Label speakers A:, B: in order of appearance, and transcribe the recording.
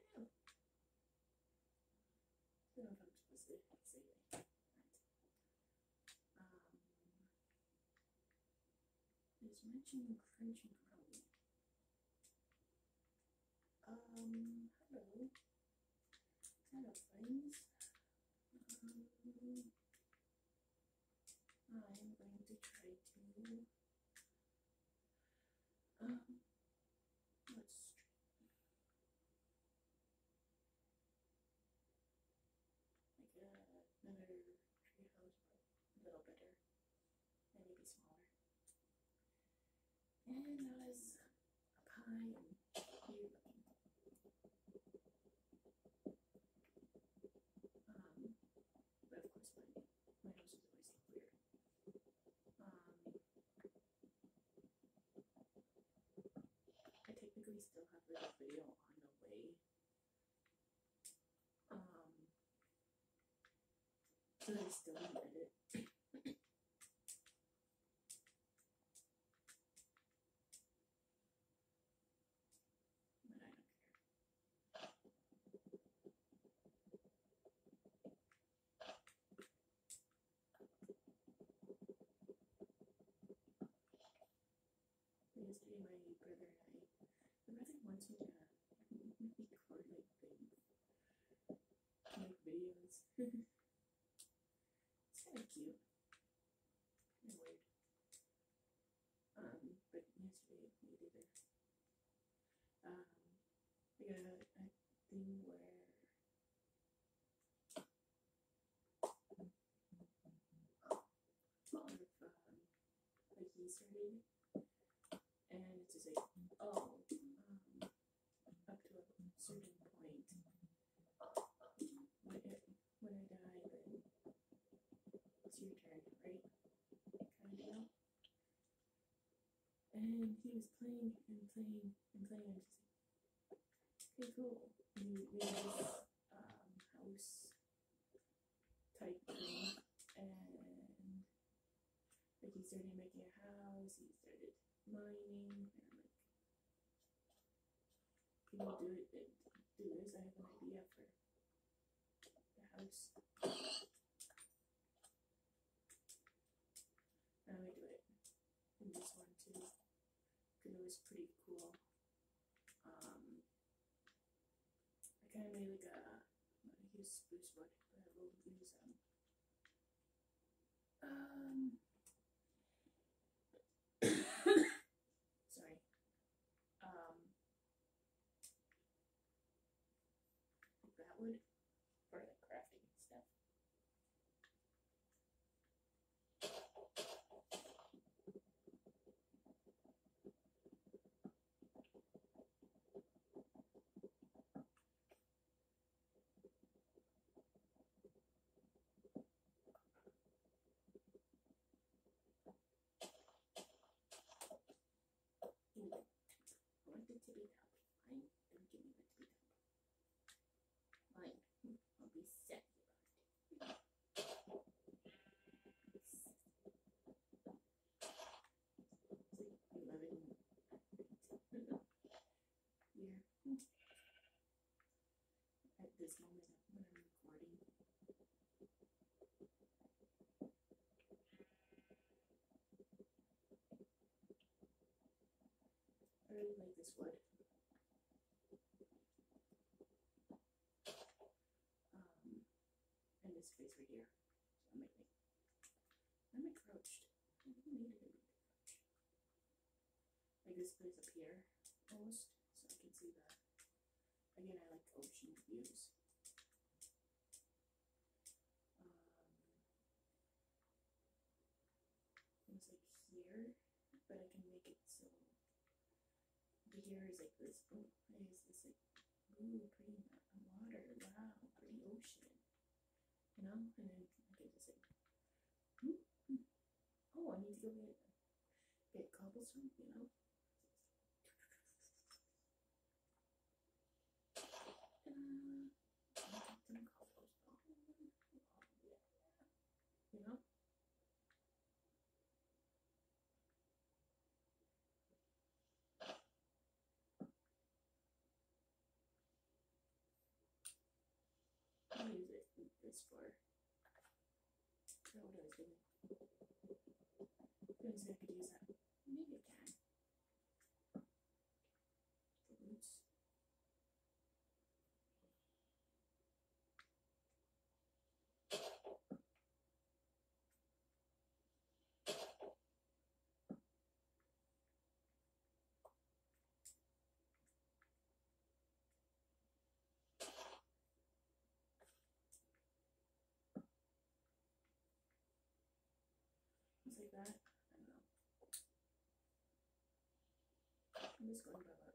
A: know. I don't know if I'm supposed to say that. Is mentioning Crunchy Crow. Hello. Hello, friends. I'm going to try to let's like another treehouse, but a little better and maybe smaller. And not as up high and cute looking. But of course my house is always clear. I technically still have the video on the way. So I still need to edit. But I don't care. Yesterday my brother wants me to record like things, make videos. It's kind of cute. Kind of weird. But yesterday we did a thing where like he started, and it's just like, oh, up to a certain point, when I die, then it's your turn, right? Kind of deal. And he was playing and playing and playing, and just like, okay, cool. We had this house type thing, and like he started making a house, he started mining, and I'm like, people do this, I have an idea for the house. And I do it in this one too, because it was pretty cool. I kind of made like a, I'm gonna use spruce wood, but I will use sorry, like that wood for like crafting stuff. I want it to be top. Fine, don't give me the to be top. Fine, I'll be set about it. It's like 11 here at this moment when I'm recording. I really like this wood. And this space right here. So I'm encroached. I don't need to be encroached. Like this place up here, almost, so I can see that. Again, I like ocean views. It's like here, but I can make it so the here is like this. Oh, is this like, ooh, pretty water, wow, pretty ocean, you know? And then I can just like, oh, I need to go get cobblestone, you know? Some cobblestone, you know? this for? I don't know what I was doing. Couldn't say I could use that. Maybe I can. The roots. Like that. I don't know. I'm just going by